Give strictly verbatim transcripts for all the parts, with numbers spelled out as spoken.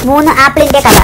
മൂന്ന് ആപ്പിളിന്റെ കഥ.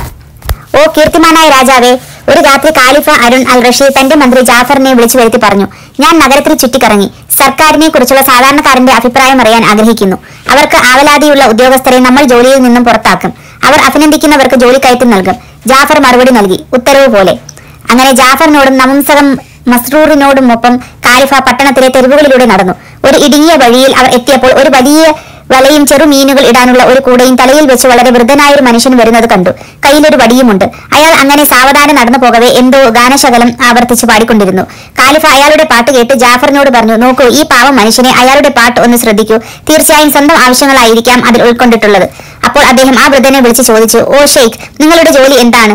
ഓ കീർത്തിമാനായ രാജാവേ, ഒരു രാത്രി ഖാലിഫ അരുൺ അൽ റഷീദ് തന്റെ മന്ത്രി ജാഫറിനെ വിളിച്ചു വരുത്തി പറഞ്ഞു, ഞാൻ നഗരത്തിൽ ചുറ്റിക്കറങ്ങി സർക്കാരിനെ കുറിച്ചുള്ള സാധാരണക്കാരന്റെ അഭിപ്രായം അറിയാൻ ആഗ്രഹിക്കുന്നു. അവർക്ക് ആവലാതിയുള്ള ഉദ്യോഗസ്ഥരെ നമ്മൾ ജോലിയിൽ നിന്നും പുറത്താക്കും. അവർ അഭിനന്ദിക്കുന്നവർക്ക് ജോലി കയറ്റി നൽകും. ജാഫർ മറുപടി നൽകി, ഉത്തരവ് പോലെ. അങ്ങനെ ജാഫറിനോടും നമംസകം മസ്റൂറിനോടുമൊപ്പം ഖാലിഫ പട്ടണത്തിലെ തെരുവുകളിലൂടെ നടന്നു. ഒരു ഇടുങ്ങിയ വഴിയിൽ അവർ എത്തിയപ്പോൾ ഒരു വലിയ വലയും ചെറുമീനുകൾ ഇടാനുള്ള ഒരു കൂടയും തലയിൽ വെച്ച് വളരെ വൃദ്ധനായ ഒരു മനുഷ്യൻ വരുന്നത് കണ്ടു. കയ്യിലൊരു വടിയുമുണ്ട്. അയാൾ അങ്ങനെ സാവധാനം നടന്നു പോകവേ എന്തോ ഗാനശകലം ആവർത്തിച്ച് പാടിക്കൊണ്ടിരുന്നു. ഖാലിഫ അയാളുടെ പാട്ട് കേട്ട് ജാഫറിനോട് പറഞ്ഞു, നോക്കൂ, ഈ പാവം മനുഷ്യനെ, അയാളുടെ പാട്ട് ഒന്ന് ശ്രദ്ധിക്കൂ. തീർച്ചയായും സ്വന്തം ആവശ്യങ്ങളായിരിക്കാം അതിൽ ഉൾക്കൊണ്ടിട്ടുള്ളത്. അപ്പോൾ അദ്ദേഹം ആ വൃദ്ധനെ വിളിച്ച് ചോദിച്ചു, ഓ ഷെയ്ഖ്, നിങ്ങളുടെ ജോലി എന്താണ്?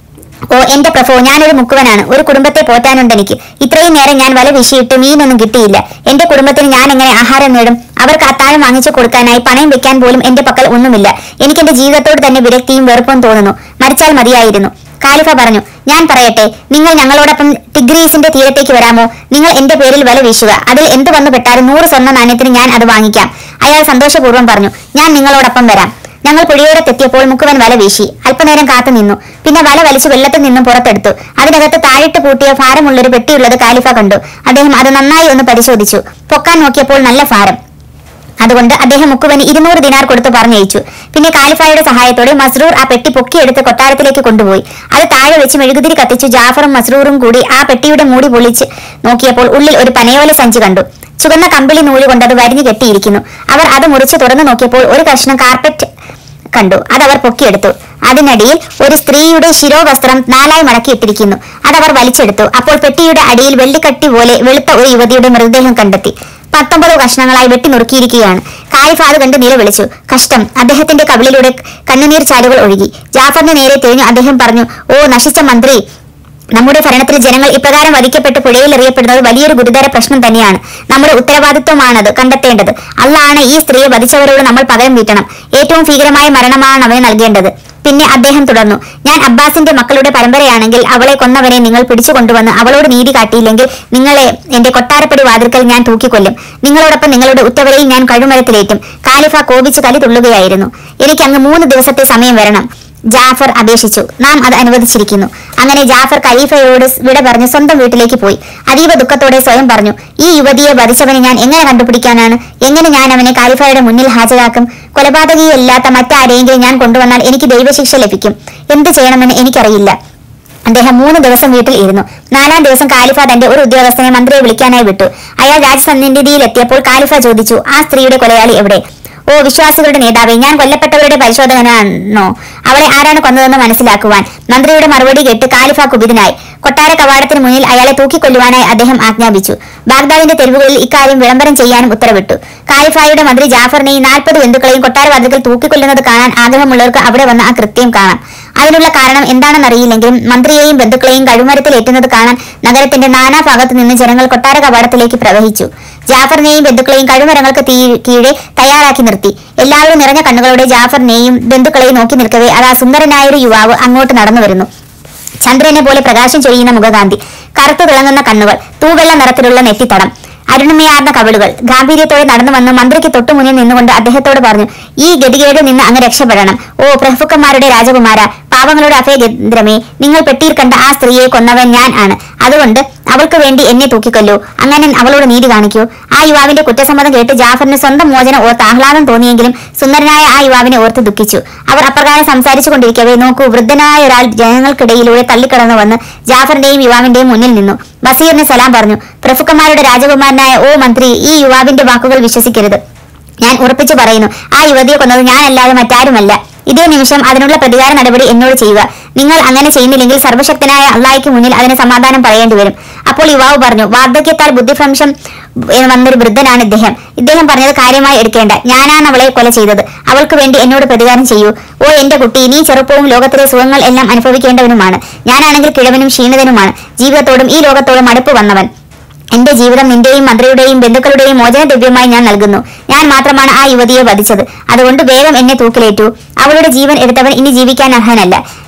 ഓ എന്റെ പ്രഭോ, ഞാനൊരു മുക്കുവനാണ്. ഒരു കുടുംബത്തെ പോറ്റാനുണ്ട് എനിക്ക്. ഇത്രയും നേരം ഞാൻ വല വീശിയിട്ട് മീനൊന്നും കിട്ടിയില്ല. എന്റെ കുടുംബത്തിന് ഞാൻ എങ്ങനെ ആഹാരം നേടും? അവർക്ക് അത്താഴം വാങ്ങിച്ചു കൊടുക്കാനായി പണയം വെക്കാൻ പോലും എന്റെ പക്കൽ ഒന്നുമില്ല. എനിക്ക് എന്റെ ജീവിതത്തോട് തന്നെ വിരക്തിയും വെറുപ്പും തോന്നുന്നു. മരിച്ചാൽ മതിയായിരുന്നു. ഖാലിഫ പറഞ്ഞു, ഞാൻ പറയട്ടെ, നിങ്ങൾ ഞങ്ങളോടൊപ്പം ടിഗ്രീസിന്റെ തീരത്തേക്ക് വരാമോ? നിങ്ങൾ എന്റെ പേരിൽ വല വീശുക. അതിൽ എന്ത് വന്നു പെട്ടാലും നൂറ് സ്വർണ്ണ നാണ്യത്തിന് ഞാൻ അത് വാങ്ങിക്കാം. അയാൾ സന്തോഷപൂർവ്വം പറഞ്ഞു, ഞാൻ നിങ്ങളോടൊപ്പം വരാം. ഞങ്ങൾ പുഴയോരത്തെത്തിയപ്പോൾ മുക്കുവൻ വല വീശി. അല്പനേരം കാത്തു നിന്നു. പിന്നെ വല വലിച്ചു വെള്ളത്തിൽ നിന്നും പുറത്തെടുത്തു. അതിനകത്ത് താഴിട്ട് പൂട്ടിയ ഭാരമുള്ളൊരു പെട്ടിയുള്ളത് ഖാലിഫ കണ്ടു. അദ്ദേഹം അത് നന്നായി ഒന്ന് പരിശോധിച്ചു. പൊക്കാൻ നോക്കിയപ്പോൾ നല്ല ഭാരം. അതുകൊണ്ട് അദ്ദേഹം മുക്കുവന് ഇരുന്നൂറ് ദിനാർ കൊടുത്ത് പറഞ്ഞയച്ചു. പിന്നെ ഖാലിഫയുടെ സഹായത്തോടെ മസ്റൂർ ആ പെട്ടി പൊക്കിയെടുത്ത് കൊട്ടാരത്തിലേക്ക് കൊണ്ടുപോയി. അത് താഴെ വെച്ച് മെഴുകുതിരി കത്തിച്ചു. ജാഫറും മസ്റൂറും കൂടി ആ പെട്ടിയുടെ മൂടി പൊളിച്ച് നോക്കിയപ്പോൾ ഉള്ളിൽ ഒരു പനയോല സഞ്ചി കണ്ടു. ചുവന്ന കമ്പിളി നൂല് കൊണ്ട് അത് വരിഞ്ഞു കെട്ടിയിരിക്കുന്നു. അവർ അത് മുറിച്ച് തുറന്നു നോക്കിയപ്പോൾ ഒരു കഷ്ണം കാർപ്പറ്റ് കണ്ടു. അതവർ പൊക്കിയെടുത്തു. അതിനടിയിൽ ഒരു സ്ത്രീയുടെ ശിരോവസ്ത്രം നാലായി മടക്കിയിട്ടിരിക്കുന്നു. അതവർ വലിച്ചെടുത്തു. അപ്പോൾ പെട്ടിയുടെ അടിയിൽ വെള്ളിക്കട്ടി പോലെ വെളുത്ത ഒരു യുവതിയുടെ മൃതദേഹം കണ്ടെത്തി. പത്തൊമ്പത് കഷ്ണങ്ങളായി വെട്ടി നുറുക്കിയിരിക്കുകയാണ്. ഖാലിഫ അത് കണ്ട് നിലവിളിച്ചു. കഷ്ടം! അദ്ദേഹത്തിന്റെ കവിളിലൂടെ കണ്ണുനീർ ചാലുകൾ ഒഴുകി. ജാഫറിന് നേരെ തിരിഞ്ഞു അദ്ദേഹം പറഞ്ഞു, ഓ നശിച്ച മന്ത്രി, നമ്മുടെ ഭരണത്തിൽ ജനങ്ങൾ ഇപ്രകാരം വധിക്കപ്പെട്ട് പുഴയിൽ എറിയപ്പെടുന്നത് വലിയൊരു ഗുരുതര പ്രശ്നം തന്നെയാണ്. നമ്മുടെ ഉത്തരവാദിത്വമാണത് കണ്ടെത്തേണ്ടത്. അള്ളാണ് ഈ സ്ത്രീയെ വധിച്ചവരോട് നമ്മൾ പകരം വീട്ടണം. ഏറ്റവും ഭീകരമായ മരണമാണ് അവന് നൽകേണ്ടത്. പിന്നെ അദ്ദേഹം തുടർന്നു, ഞാൻ അബ്ബാസിന്റെ മക്കളുടെ പരമ്പരയാണെങ്കിൽ അവളെ കൊന്നവനെ നിങ്ങൾ പിടിച്ചു കൊണ്ടുവന്ന് അവളോട് നീതി കാട്ടിയില്ലെങ്കിൽ നിങ്ങളെ എന്റെ കൊട്ടാരപ്പടി വാതിൽക്കൽ ഞാൻ തൂക്കിക്കൊല്ലും. നിങ്ങളോടൊപ്പം നിങ്ങളുടെ ഉറ്റവരെയും ഞാൻ കഴുമരത്തിലേറ്റും. ഖാലിഫ കോപിച്ച് കലി തുള്ളുകയായിരുന്നു. എനിക്ക് അങ്ങ് മൂന്ന് ദിവസത്തെ സമയം വരണം, ജാഫർ അപേക്ഷിച്ചു. നാം അത് അനുവദിച്ചിരിക്കുന്നു. അങ്ങനെ ജാഫർ ഖലീഫയോട് വിട പറഞ്ഞ് സ്വന്തം വീട്ടിലേക്ക് പോയി. അതീവ ദുഃഖത്തോടെ സ്വയം പറഞ്ഞു, ഈ യുവതിയെ വധിച്ചവനെ ഞാൻ എങ്ങനെ കണ്ടുപിടിക്കാനാണ്? എങ്ങനെ ഞാൻ അവനെ ഖലീഫയുടെ മുന്നിൽ ഹാജരാക്കും? കൊലപാതകിയല്ലാത്ത മറ്റാരെയെങ്കിലും ഞാൻ കൊണ്ടുവന്നാൽ എനിക്ക് ദൈവശിക്ഷ ലഭിക്കും. എന്ത് ചെയ്യണമെന്ന് എനിക്കറിയില്ല. അദ്ദേഹം മൂന്ന് ദിവസം വീട്ടിൽ ഇരുന്നു. നാലാം ദിവസം ഖാലിഫ തന്റെ ഒരു ഉദ്യോഗസ്ഥനെ മന്ത്രിയെ വിളിക്കാനായി വിട്ടു. അയാൾ രാജസന്നിധിയിലെത്തിയപ്പോൾ ഖാലിഫ ചോദിച്ചു, ആ സ്ത്രീയുടെ കൊലയാളി എവിടെ? ഓ വിശ്വാസികളുടെ നേതാവേ, ഞാൻ കൊല്ലപ്പെട്ടവരുടെ പരിശോധകനാണോ? അവളെ ആരാണ് കൊന്നതെന്ന് മനസ്സിലാക്കുവാൻ. മന്ത്രിയുടെ മറുപടി കേട്ട് ഖാലിഫ കുപിതനായി. കൊട്ടാര കവാടത്തിന് മുന്നിൽ അയാളെ തൂക്കിക്കൊല്ലുവാനായി അദ്ദേഹം ആജ്ഞാപിച്ചു. ബാഗ്ദാദിന്റെ തെരുവുകളിൽ ഇക്കാര്യം വിളംബരം ചെയ്യാനും ഉത്തരവിട്ടു. ഖാലിഫയുടെ മന്ത്രി ജാഫറിനെയും നാൽപ്പത് ബന്ധുക്കളെയും കൊട്ടാരവാതിൽക്കൽ തൂക്കിക്കൊല്ലുന്നത് കാണാൻ ആഗ്രഹമുള്ളവർക്ക് അവിടെ വന്ന് ആ കൃത്യം കാണാം. അതിനുള്ള കാരണം എന്താണെന്നറിയില്ലെങ്കിലും മന്ത്രിയെയും ബന്ധുക്കളെയും കഴുമരത്തിൽ ഏറ്റുന്നത് കാണാൻ നഗരത്തിന്റെ നാനാ ഭാഗത്തു നിന്ന് ജനങ്ങൾ കൊട്ടാര കവാടത്തിലേക്ക് പ്രവഹിച്ചു. ജാഫറിനെയും ബന്ധുക്കളെയും കഴുമരങ്ങൾക്ക് തീ കീഴെ തയ്യാറാക്കി നിർത്തി. എല്ലാവരും നിറഞ്ഞ കണ്ണുകളോടെ ജാഫറിനെയും ബന്ധുക്കളെയും നോക്കി നിൽക്കവേ അതാ സുന്ദരനായൊരു യുവാവ് അങ്ങോട്ട് നടന്നു വരുന്നു. ചന്ദ്രനെ പോലെ പ്രകാശം ചൊരിയുന്ന മുഖകാന്തി, കറുത്തു തിളങ്ങുന്ന കണ്ണുകൾ, തൂവെള്ള നിറത്തിലുള്ള നെറ്റിത്തടം, അരുണമയാർന്ന കവിളുകൾ. ഗാംഭീര്യത്തോടെ നടന്നു വന്ന് മന്ത്രിക്ക് തൊട്ടുമുന്നിൽ നിന്നുകൊണ്ട് അദ്ദേഹത്തോട് പറഞ്ഞു, ഈ ഗതികേടിൽ നിന്ന് അങ്ങ് രക്ഷപ്പെടണം. ഓ പ്രഭുക്കന്മാരുടെ രാജകുമാര, പാവങ്ങളുടെ അഭയകേന്ദ്രമേ, നിങ്ങൾ പെട്ടിയിൽ കണ്ട ആ സ്ത്രീയെ കൊന്നവൻ ഞാൻ ആണ്. അതുകൊണ്ട് അവൾക്ക് വേണ്ടി എന്നെ തൂക്കിക്കൊല്ലൂ. അങ്ങനെ അവളോട് നീതി കാണിക്കൂ. ആ യുവാവിന്റെ കുറ്റസമ്മതം കേട്ട് ജാഫറിന് സ്വന്തം മോചനം ഓർത്ത് ആഹ്ലാദം തോന്നിയെങ്കിലും സുന്ദരനായ ആ യുവാവിനെ ഓർത്ത് ദുഃഖിച്ചു. അവർ അപ്രകാരം സംസാരിച്ചു കൊണ്ടിരിക്കവേ നോക്കൂ, വൃദ്ധനായ ഒരാൾ ജനങ്ങൾക്കിടയിലൂടെ തള്ളിക്കടന്നു വന്ന് ജാഫറിന്റെയും യുവാവിന്റെയും മുന്നിൽ നിന്നു. വസീറിന് സലാം പറഞ്ഞു, പ്രഭുക്കന്മാരുടെ രാജകുമാരനായ ഓ മന്ത്രി, ഈ യുവാവിന്റെ വാക്കുകൾ വിശ്വസിക്കരുത്. ഞാൻ ഉറപ്പിച്ചു പറയുന്നു, ആ യുവതിയെ കൊന്നത് ഞാനല്ലാതെ മറ്റാരുമല്ല. ഇതേ നിമിഷം അതിനുള്ള പ്രതികാര നടപടി എന്നോട് ചെയ്യുക. നിങ്ങൾ അങ്ങനെ ചെയ്യുന്നില്ലെങ്കിൽ സർവശക്തനായ അള്ളാഹ്ക്ക് മുന്നിൽ അതിന് സമാധാനം പറയേണ്ടി വരും. അപ്പോൾ യുവാവ് പറഞ്ഞു, വാർദ്ധക്യത്താൽ ബുദ്ധിഭ്രംശം വന്നൊരു വൃദ്ധനാണ് ഇദ്ദേഹം. ഇദ്ദേഹം പറഞ്ഞത് കാര്യമായി എടുക്കേണ്ട. ഞാനാണ് അവളെ കൊല ചെയ്തത്. അവൾക്ക് വേണ്ടി എന്നോട് പ്രതികാരം ചെയ്യൂ. ഓ എന്റെ കുട്ടി, നീ ചെറുപ്പവും ലോകത്തിലെ സുഖങ്ങൾ എല്ലാം അനുഭവിക്കേണ്ടവനുമാണ്. ഞാനാണെങ്കിൽ കിഴവനും ക്ഷീണിതനുമാണ്. ജീവിതത്തോടും ഈ ലോകത്തോടും അടുപ്പ് വന്നവൻ. എന്റെ ജീവിതം നിന്റെയും മന്ത്രിയുടെയും ബന്ധുക്കളുടെയും മോചന ദ്രവ്യമായി ഞാൻ നൽകുന്നു. ഞാൻ മാത്രമാണ് ആ യുവതിയെ വധിച്ചത്. അതുകൊണ്ട് വേഗം എന്നെ തൂക്കിലേറ്റു. അവളുടെ ജീവൻ എടുത്തവൻ ഇനി ജീവിക്കാൻ അർഹനല്ല.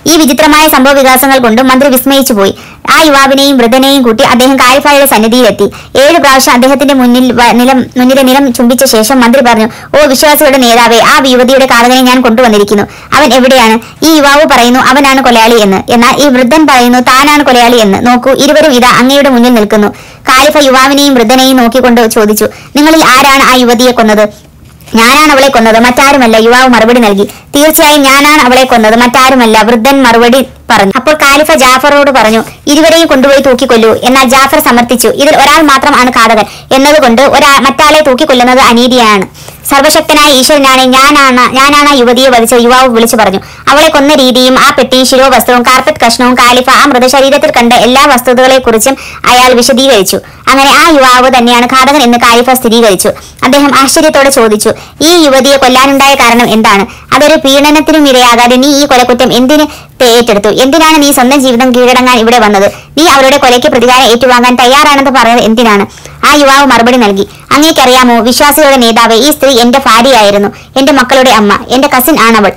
ഈ വിചിത്രമായ സംഭവ വികാസങ്ങൾ കൊണ്ട് മന്ത്രി വിസ്മയിച്ചു പോയി. ആ യുവാവിനെയും വൃദ്ധനെയും കൂട്ടി അദ്ദേഹം കാലിഫായുടെ സന്നിധിയിലെത്തി. ഏഴു പ്രാവശ്യം അദ്ദേഹത്തിന്റെ മുന്നിൽ നിലം മുന്നിലെ നിലം ചുംബിച്ച ശേഷം മന്ത്രി പറഞ്ഞു, ഓ വിശ്വാസികളുടെ നേതാവേ, ആ യുവതിയുടെ കാതകനെ ഞാൻ കൊണ്ടുവന്നിരിക്കുന്നു. അവൻ എവിടെയാണ്? ഈ യുവാവ് പറയുന്നു അവനാണ് കൊലയാളി എന്ന്. എന്നാൽ ഈ വൃദ്ധൻ പറയുന്നു താനാണ് കൊലയാളി എന്ന്. നോക്കൂ, ഇരുവരും ഇതാ അങ്ങയുടെ മുന്നിൽ നിൽക്കുന്നു. കാലിഫ യുവാവിനെയും വൃദ്ധനെയും നോക്കിക്കൊണ്ട് ചോദിച്ചു, നിങ്ങളിൽ ആരാണ് ആ യുവതിയെ കൊന്നത്? ഞാനാണ് അവളെ കൊന്നത്, മറ്റാരുമല്ല. യുവാവ് മറുപടി നൽകി. തീർച്ചയായും ഞാനാണ് അവളെ കൊന്നത്, മറ്റാരുമല്ല. വൃദ്ധൻ മറുപടി പറഞ്ഞു. അപ്പോൾ കാലിഫ ജാഫറോട് പറഞ്ഞു, ഇരുവരെയും കൊണ്ടുപോയി തൂക്കിക്കൊല്ലൂ. എന്നാൽ ജാഫർ സമർത്ഥിച്ചു, ഇതിൽ ഒരാൾ മാത്രമാണ് കാതകൻ എന്നതുകൊണ്ട് ഒരാ മറ്റാളെ തൂക്കിക്കൊല്ലുന്നത് അനീതിയാണ്. സർവശക്തനായ ഈശ്വരനാണ് ഞാനാണ് ഞാനാണ് ആ യുവതിയെ വധിച്ചത്. യുവാവ് വിളിച്ചു പറഞ്ഞു. അവളെ കൊന്ന രീതിയും ആ പെട്ടിയും ശിരോവസ്ത്രവും കാർപ്പറ്റ് കഷ്ണവും കാലിഫ ആ മൃതശരീരത്തിൽ കണ്ട എല്ലാ വസ്തുതകളെക്കുറിച്ചും അയാൾ വിശദീകരിച്ചു. അങ്ങനെ ആ യുവാവ് തന്നെയാണ് ഘാതകൻ എന്ന് കാലിഫ സ്ഥിരീകരിച്ചു. അദ്ദേഹം ആശ്ചര്യത്തോടെ ചോദിച്ചു, ഈ യുവതിയെ കൊല്ലാനുണ്ടായ കാരണം എന്താണ്? അതൊരു പീഡനത്തിനും ഇരയാകാതെ നീ ഈ കൊലക്കുറ്റം എന്തിന് ഏറ്റെടുത്തു? എന്തിനാണ് നീ സ്വന്തം ജീവിതം കീഴടങ്ങാൻ ഇവിടെ വന്നത്? നീ അവരുടെ കൊലയ്ക്ക് പ്രതികാരം ഏറ്റുവാങ്ങാൻ തയ്യാറാണെന്ന് പറഞ്ഞത് എന്തിനാണ്? ആ യുവാവ് മറുപടി നൽകി, അങ്ങേക്കറിയാമോ വിശ്വാസികളുടെ നേതാവ്, ഈ സ്ത്രീ എന്റെ ഭാര്യയായിരുന്നു, എന്റെ മക്കളുടെ അമ്മ, എന്റെ കസിൻ ആണവൾ,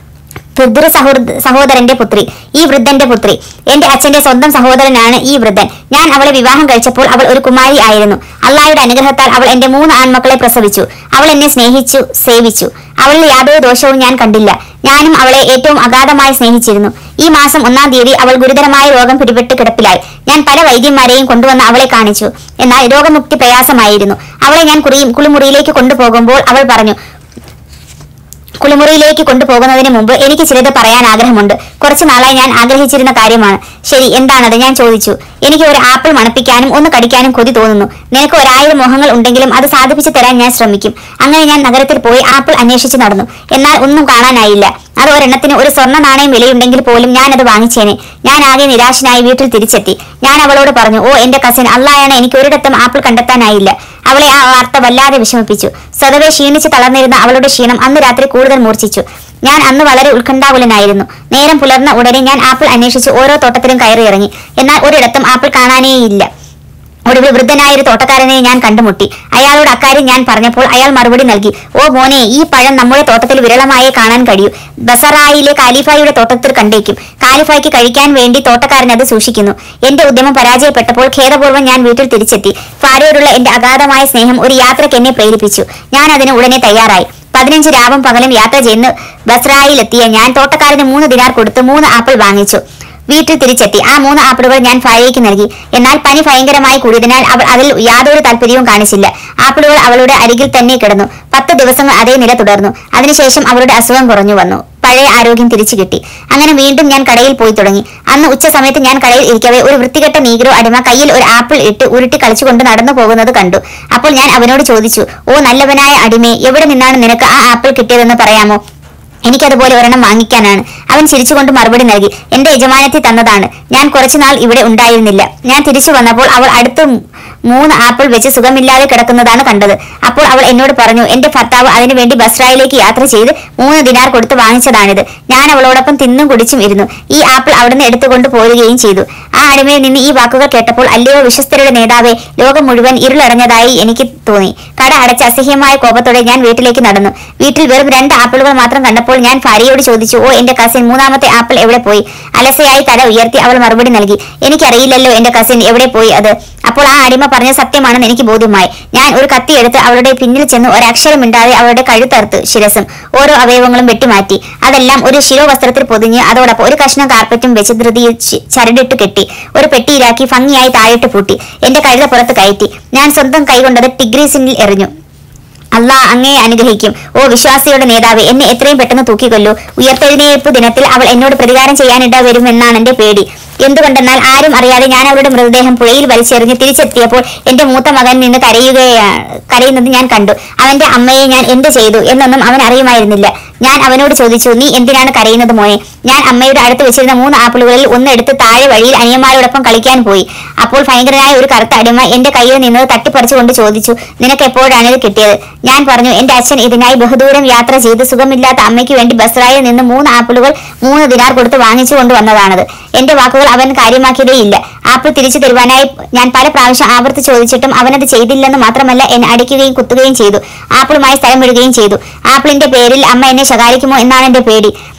പിതൃ സഹോദരന്റെ പുത്രി, ഈ വൃദ്ധന്റെ പുത്രി. എന്റെ അച്ഛന്റെ സ്വന്തം സഹോദരനാണ് ഈ വൃദ്ധൻ. ഞാൻ അവളെ വിവാഹം കഴിച്ചപ്പോൾ അവൾ ഒരു കുമാരി ആയിരുന്നു. അള്ളാഹയുടെ അനുഗ്രഹത്താൽ അവൾ എന്റെ മൂന്ന് ആൺമക്കളെ പ്രസവിച്ചു. അവൾ എന്നെ സ്നേഹിച്ചു, സേവിച്ചു. അവളിൽ യാതൊരു ദോഷവും ഞാൻ കണ്ടില്ല. ഞാനും അവളെ ഏറ്റവും അഗാധമായി സ്നേഹിച്ചിരുന്നു. ഈ മാസം ഒന്നാം തീയതി അവൾ ഗുരുതരമായ രോഗം പിടിപെട്ട് കിടപ്പിലായി. ഞാൻ പല വൈദ്യന്മാരെയും കൊണ്ടുവന്ന് അവളെ കാണിച്ചു. എന്നാൽ രോഗമുക്തി പ്രയാസമായിരുന്നു. അവളെ ഞാൻ കുളിമുറിയിലേക്ക് കൊണ്ടുപോകുമ്പോൾ അവൾ പറഞ്ഞു, കുളിമുറിയിലേക്ക് കൊണ്ടുപോകുന്നതിന് മുമ്പ് എനിക്ക് ചിലത് പറയാൻ ആഗ്രഹമുണ്ട്. കുറച്ചു നാളായി ഞാൻ ആഗ്രഹിച്ചിരുന്ന കാര്യമാണ്. ശരി, എന്താണത്? ഞാൻ ചോദിച്ചു. എനിക്ക് ഒരു ആപ്പിൾ മണപ്പിക്കാനും ഒന്ന് കടിക്കാനും കൊതി തോന്നുന്നു. നിനക്ക് ഒരായിരം മോഹങ്ങൾ ഉണ്ടെങ്കിലും അത് സാധിപ്പിച്ചു തരാൻ ഞാൻ ശ്രമിക്കും. അങ്ങനെ ഞാൻ നഗരത്തിൽ പോയി ആപ്പിൾ അന്വേഷിച്ചു നടന്നു. എന്നാൽ ഒന്നും കാണാനായില്ല. അത് ഒരെണ്ണത്തിന് ഒരു സ്വർണ്ണ നാണയം വിലയുണ്ടെങ്കിൽ പോലും ഞാൻ അത് വാങ്ങിച്ചേനെ. ഞാൻ ആകെ നിരാശനായി വീട്ടിൽ തിരിച്ചെത്തി. ഞാൻ അവളോട് പറഞ്ഞു, ഓ എന്റെ കസിൻ, അള്ളായാണ് എനിക്ക് ഒരിടത്തും ആപ്പിൾ കണ്ടെത്താനായില്ല. അവളെ ആ വാർത്ത വല്ലാതെ വിഷമിപ്പിച്ചു. സ്വതവേ ക്ഷീണിച്ച് തളർന്നിരുന്ന അവളുടെ ക്ഷീണം അന്ന് രാത്രി കൂടുതൽ മൂർച്ഛിച്ചു. ഞാൻ അന്ന് വളരെ ഉത്കണ്ഠാകുലനായിരുന്നു. നേരം പുലർന്ന ഉടനെ ഞാൻ ആപ്പിൾ അന്വേഷിച്ച് ഓരോ തോട്ടത്തിലും കയറി ഇറങ്ങി. എന്നാൽ ഒരിടത്തും ആപ്പിൾ കാണാനേയില്ല. ഒടുവിൽ വൃദ്ധനായ ഒരു തോട്ടക്കാരനെ ഞാൻ കണ്ടുമുട്ടി. അയാളോട് അക്കാര്യം ഞാൻ പറഞ്ഞപ്പോൾ അയാൾ മറുപടി നൽകി, ഓ മോനെ, ഈ പഴം നമ്മുടെ തോട്ടത്തിൽ വിരളമായേ കാണാൻ കഴിയൂ. ബസറായിലെ കാലിഫായുടെ തോട്ടത്തിൽ കണ്ടേക്കും. കാലിഫായ്ക്ക് കഴിക്കാൻ വേണ്ടി തോട്ടക്കാരൻ അത് സൂക്ഷിക്കുന്നു. എന്റെ ഉദ്യമം പരാജയപ്പെട്ടപ്പോൾ ഖേദപൂർവ്വം ഞാൻ വീട്ടിൽ തിരിച്ചെത്തി. ഫാരയോടുള്ള എന്റെ അഗാധമായ സ്നേഹം ഒരു യാത്രയ്ക്ക് എന്നെ പ്രേരിപ്പിച്ചു. ഞാൻ അതിന് ഉടനെ തയ്യാറായി. പതിനഞ്ച് രാവും പകലും യാത്ര ചെയ്യുന്ന ബസ്രായിലെത്തിയ ഞാൻ തോട്ടക്കാരന് മൂന്ന് ദിനാർ കൊടുത്ത് മൂന്ന് ആപ്പിൾ വാങ്ങിച്ചു. വീട്ടിൽ തിരിച്ചെത്തി. ആ മൂന്ന് ആപ്പിളുകൾ ഞാൻ ഫാരയ്ക്ക് നൽകി. എന്നാൽ പനി ഭയങ്കരമായി കൂടിയതിനാൽ അവൾ അതിൽ യാതൊരു താല്പര്യവും കാണിച്ചില്ല. ആപ്പിളുകൾ അവളുടെ അരികിൽ തന്നെ കിടന്നു. പത്ത് ദിവസങ്ങൾ അതേ നില തുടർന്നു. അതിനുശേഷം അവളുടെ അസുഖം കുറഞ്ഞു വന്നു. പഴയ ആരോഗ്യം തിരിച്ചു കിട്ടി. അങ്ങനെ വീണ്ടും ഞാൻ കടയിൽ പോയി തുടങ്ങി. അന്ന് ഉച്ച സമയത്ത് ഞാൻ കടയിൽ ഇരിക്കവേ ഒരു വൃത്തികെട്ട നീഗ്രോ അടിമ കയ്യിൽ ഒരു ആപ്പിൾ ഇട്ട് ഉരുട്ടി കളിച്ചുകൊണ്ട് നടന്നു പോകുന്നത് കണ്ടു. അപ്പോൾ ഞാൻ അവനോട് ചോദിച്ചു, ഓ നല്ലവനായ അടിമേ, എവിടെ നിന്നാണ് നിനക്ക് ആ ആപ്പിൾ കിട്ടിയതെന്ന് പറയാമോ? എനിക്കതുപോലെ ഒരെണ്ണം വാങ്ങിക്കാനാണ്. അവൻ ചിരിച്ചുകൊണ്ട് മറുപടി നൽകി, എന്റെ യജമാനത്തി തന്നതാണ്. ഞാൻ കുറച്ചുനാൾ ഇവിടെ ഉണ്ടായിരുന്നില്ല. ഞാൻ തിരിച്ചു വന്നപ്പോൾ അവൾ അടുത്ത് മൂന്ന് ആപ്പിൾ വെച്ച് സുഖമില്ലാതെ കിടക്കുന്നതാണ് കണ്ടത്. അപ്പോൾ അവൾ എന്നോട് പറഞ്ഞു, എന്റെ ഭർത്താവ് അതിനുവേണ്ടി ബസ്രായിലേക്ക് യാത്ര ചെയ്ത് മൂന്ന് ദിനാർ കൊടുത്ത് വാങ്ങിച്ചതാണിത്. ഞാൻ അവളോടൊപ്പം തിന്നും കുടിച്ചും ഇരുന്നു. ഈ ആപ്പിൾ അവിടുന്ന് എടുത്തുകൊണ്ട് പോരുകയും ചെയ്തു. ആ അടിമയിൽ നിന്ന് ഈ വാക്കുകൾ കേട്ടപ്പോൾ, അല്ലയോ വിശ്വസ്തരുടെ നേതാവേ, ലോകം മുഴുവൻ ഇരുളടഞ്ഞതായി എനിക്ക് തോന്നി. കട അടച്ച അസഹ്യമായ കോപത്തോടെ ഞാൻ വീട്ടിലേക്ക് നടന്നു. വീട്ടിൽ വെറും രണ്ട് ആപ്പിളുകൾ മാത്രം കണ്ടപ്പോൾ ഞാൻ ഭാര്യയോട് ചോദിച്ചു, ഓ എന്റെ കസിൻ, മൂന്നാമത്തെ ആപ്പിൾ എവിടെ പോയി? അലസയായി തല ഉയർത്തി അവൾ മറുപടി നൽകി, എനിക്കറിയില്ലല്ലോ എന്റെ കസിൻ എവിടെ പോയി അത്. അപ്പോൾ ആ അടിമ പറഞ്ഞ സത്യമാണെന്ന് എനിക്ക് ബോധ്യമായി. ഞാൻ ഒരു കത്തി എടുത്ത് അവളുടെ പിന്നിൽ ചെന്ന് ഒരക്ഷരം മിണ്ടാതെ അവളുടെ കഴുത്തറുത്ത് ശിരസും ഓരോ അവയവങ്ങളും വെട്ടിമാറ്റി. അതെല്ലാം ഒരു ശിരോവസ്ത്രത്തിൽ പൊതിഞ്ഞ് അതോടൊപ്പം ഒരു കഷ്ണം കാർപ്പറ്റും വെച്ച് ധൃതിയിൽ ചരടിട്ട് കെട്ടി ഒരു പെട്ടിയിലാക്കി ഭംഗിയായി താഴിട്ട് പൂട്ടി എന്റെ കഴുത പുറത്ത് കയറ്റി. ഞാൻ സ്വന്തം കൈകൊണ്ടത് ടിഗ്രീസിനിൽ എറിഞ്ഞു. അള്ളാ അങ്ങയെ അനുഗ്രഹിക്കും. ഓ വിശ്വാസിയുടെ നേതാവ്, എന്നെ എത്രയും പെട്ടെന്ന് തൂക്കിക്കൊല്ലൂ. ഉയർത്തെഴുന്നേൽപ്പ് ദിനത്തിൽ അവൾ എന്നോട് പ്രതികാരം ചെയ്യാനിട വരുമെന്നാണ് എന്റെ പേടി. എന്തുകൊണ്ടെന്നാൽ ആരും അറിയാതെ ഞാൻ അവളുടെ മൃതദേഹം പുഴയിൽ വലിച്ചെറിഞ്ഞ് തിരിച്ചെത്തിയപ്പോൾ എന്റെ മൂത്ത മകൻ നിന്ന് കരയുകയാണ് കരയുന്നത് ഞാൻ കണ്ടു. അവന്റെ അമ്മയെ ഞാൻ എന്ത് ചെയ്തു എന്നൊന്നും അവൻ അറിയുമായിരുന്നില്ല. ഞാൻ അവനോട് ചോദിച്ചു, നീ എന്തിനാണ് കരയുന്നത് മോനെ? ഞാൻ അമ്മയുടെ അടുത്ത് വെച്ചിരുന്ന മൂന്ന് ആപ്പിളുകളിൽ ഒന്ന് എടുത്ത് താഴെ വഴിയിൽ അനിയന്മാരോടൊപ്പം കളിക്കാൻ പോയി. അപ്പോൾ ഭയങ്കരനായ ഒരു കറുത്ത അടിമ എന്റെ കയ്യിൽ നിന്നത് തട്ടിപ്പറിച്ചുകൊണ്ട് ചോദിച്ചു, നിനക്ക് എപ്പോഴാണ് ഇത് കിട്ടിയത്? ഞാൻ പറഞ്ഞു, എന്റെ അച്ഛൻ ഇതിനായി ബഹുദൂരം യാത്ര ചെയ്ത് സുഖമില്ലാത്ത അമ്മയ്ക്ക് വേണ്ടി ബസ്രായിൽ നിന്ന് മൂന്ന് ആപ്പിളുകൾ മൂന്ന് ദിനാർ കൊടുത്ത് വാങ്ങിച്ചു കൊണ്ടുവന്നതാണത്. എന്റെ വാക്കുകൾ അവൻ കാര്യമാക്കിയതേയില്ല. ആപ്പിൾ തിരിച്ചു തരുവാനായി ഞാൻ പല പ്രാവശ്യം ആവർത്തി ചോദിച്ചിട്ടും അവനത് ചെയ്തില്ലെന്ന് മാത്രമല്ല, എന്നെ അടിക്കുകയും കുത്തുകയും ചെയ്തു. ആപ്പിളുമായി സ്ഥലം വിടുകയും ചെയ്തു. ആപ്പിളിന്റെ പേരിൽ അമ്മ എന്നെ ശകാരിക്കുമോ എന്നാണ് എന്റെ പേടി.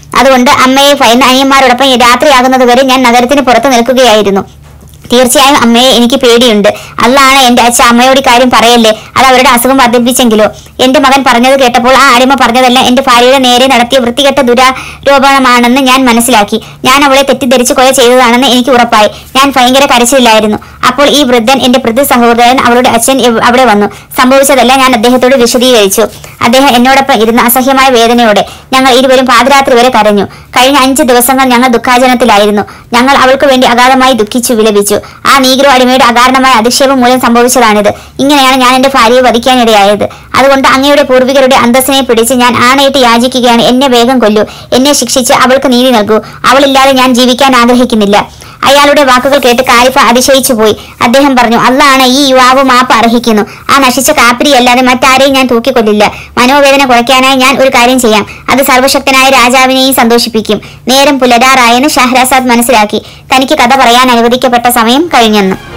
അതുകൊണ്ട് അമ്മയെ ഭയന്ന് അനിയന്മാരോടൊപ്പം രാത്രിയാകുന്നത് വരെ ഞാൻ നഗരത്തിന് പുറത്ത് നിൽക്കുകയായിരുന്നു. തീർച്ചയായും അമ്മയെ എനിക്ക് പേടിയുണ്ട്. അള്ളാണ് എന്റെ അച്ഛ, അമ്മയോട് കാര്യം പറയല്ലേ, അത് അവരുടെ അസുഖം വർദ്ധിപ്പിച്ചെങ്കിലോ. എന്റെ മകൻ പറഞ്ഞത് കേട്ടപ്പോൾ ആ അടിമ പറഞ്ഞതെല്ലാം എന്റെ ഭാര്യയുടെ നേരെ നടത്തിയ വൃത്തികെട്ട ദുരാരോപണമാണെന്ന് ഞാൻ മനസ്സിലാക്കി. ഞാൻ അവളെ തെറ്റിദ്ധരിച്ച് കൊല ചെയ്തതാണെന്ന് എനിക്ക് ഉറപ്പായി. ഞാൻ ഭയങ്കര കരച്ചിലായിരുന്നു. അപ്പോൾ ഈ വൃദ്ധൻ, എന്റെ വൃദ്ധ സഹോദരൻ, അവളുടെ അച്ഛൻ അവിടെ വന്നു. സംഭവിച്ചതെല്ലാം ഞാൻ അദ്ദേഹത്തോട് വിശദീകരിച്ചു. അദ്ദേഹം എന്നോടൊപ്പം ഇരുന്ന് അസഹ്യമായ വേദനയോടെ ഞങ്ങൾ ഇരുവരും പാതിരാത്രി വരെ കരഞ്ഞു. കഴിഞ്ഞ അഞ്ച് ദിവസങ്ങൾ ഞങ്ങൾ ദുഃഖാചരണത്തിലായിരുന്നു. ഞങ്ങൾ അവൾക്ക് വേണ്ടി അഗാധമായി ദുഃഖിച്ചു വിലപിച്ചു. ആ നീഗ്രോ അടിമയുടെ അകാരണമായ അധിക്ഷേപം മൂലം സംഭവിച്ചതാണിത്. ഇങ്ങനെയാണ് ഞാൻ എന്റെ ഭാര്യയെ വധിക്കാനിടയായത്. അതുകൊണ്ട് അങ്ങയുടെ പൂർവികരുടെ അന്തസ്സിനെ പിടിച്ച് ഞാൻ ആണയിട്ട് യാചിക്കുകയാണ്. എന്നെ വേഗം കൊല്ലൂ. എന്നെ ശിക്ഷിച്ച് അവൾക്ക് നീതി നൽകൂ. അവളില്ലാതെ ഞാൻ ജീവിക്കാൻ ആഗ്രഹിക്കുന്നില്ല. അയാളുടെ വാക്കുകൾ കേട്ട് ഖാലിഫ അതിശയിച്ചു പോയി. അദ്ദേഹം പറഞ്ഞു, അള്ളാണ് ഈ യുവാവ് മാപ്പ് അർഹിക്കുന്നു. ആ നശിച്ച കാപ്പിരിയല്ലാതെ മറ്റാരെയും ഞാൻ തൂക്കിക്കൊല്ലില്ല. മനോവേദന കുറയ്ക്കാനായി ഞാൻ ഒരു കാര്യം ചെയ്യാം. അത് സർവശക്തനായ രാജാവിനെയും സന്തോഷിപ്പിക്കും. നേരം പുലരാറായെന്ന് ഷഹ്രസാദ് മനസ്സിലാക്കി. തനിക്ക് കഥ പറയാൻ അനുവദിക്കപ്പെട്ട സമയം കഴിഞ്ഞെന്ന്.